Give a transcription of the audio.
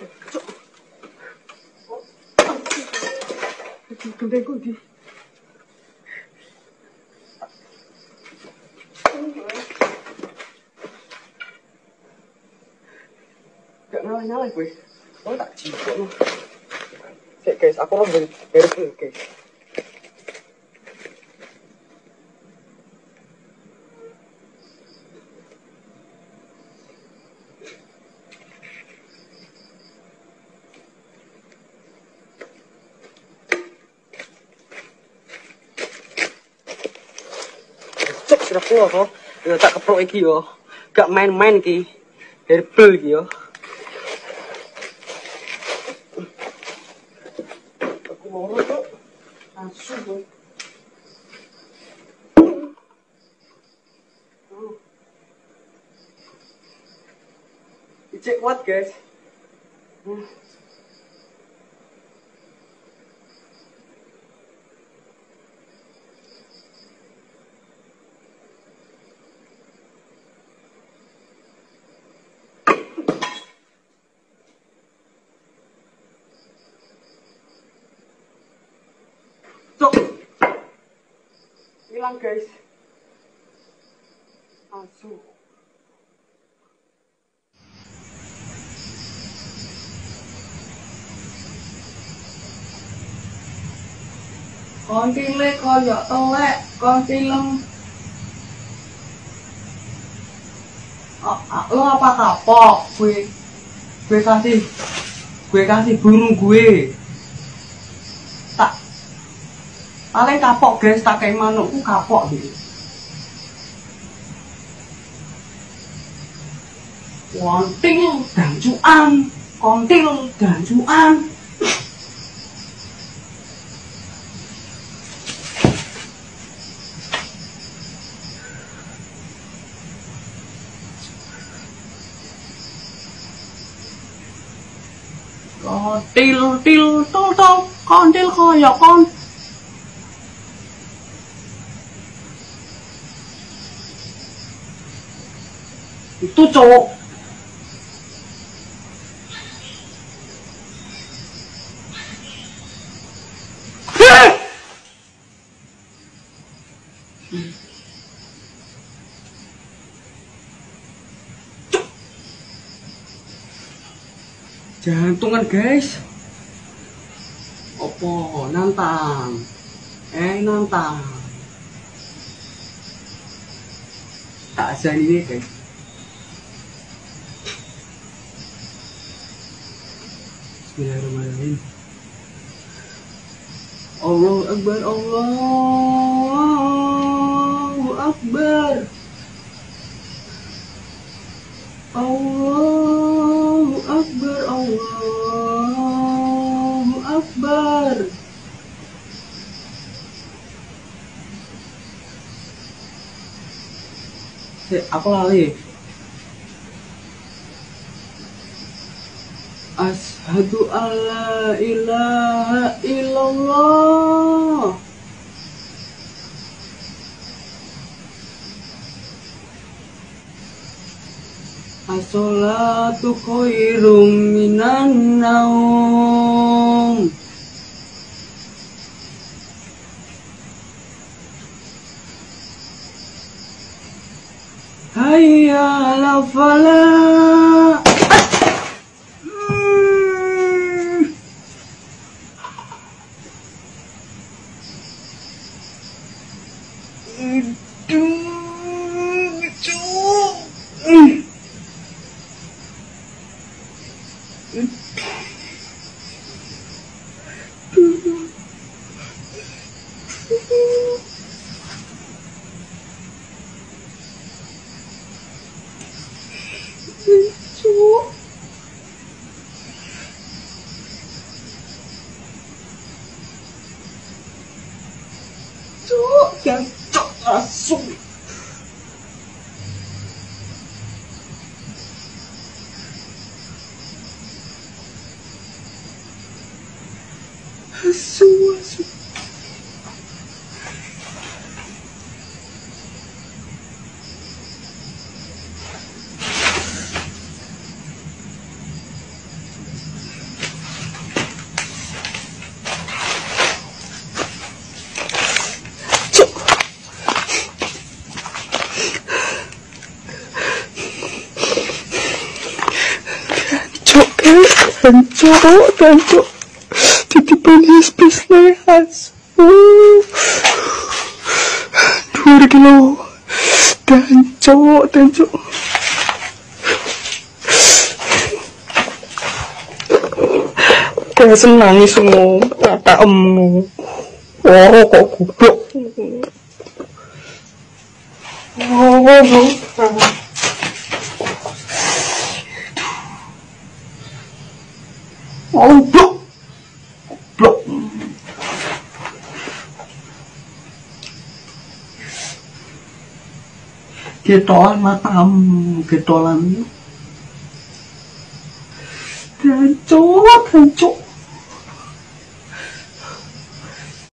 Gendengku di. Gak ngalah-ngalah gue. Oh tak jipok lu. Sik guys, aku ora beres guys. Cek sirap lo kok. Ya tak keprok iki yo. Gak main-main iki. Herbal iki yo. Aku mau kok. Langsung gue. Cek kuat guys. Cok. Hilang guys. Langsung. Con cilik koyo telek, con film. Lo apa kapok? Gue kasih burung gue. Tak paling kapok guys, tak kayak manukku kapok gitu. Kontil gancuan. Kontil koyo kon. Itu cowok. Jantungan guys. Opo nantang. Nantang. Tak azan ini guys. Bismillahirrahmanirrahim. Allahu Akbar, Allahu Akbar. Allahu Akbar, Allahu Akbar. Aku lali. Asyhadu alla ilaha illallah. As-sholatu khairum minan naum. Hayya 'alal falah. Cok langsung. Asu. Tancuk. Titipan hispis lehas. 2 kilo. Tancuk. Kayak senang semua, kata emu. Oh, kok goblok. Blok. Ketolan matam, ketolan. Tancuk.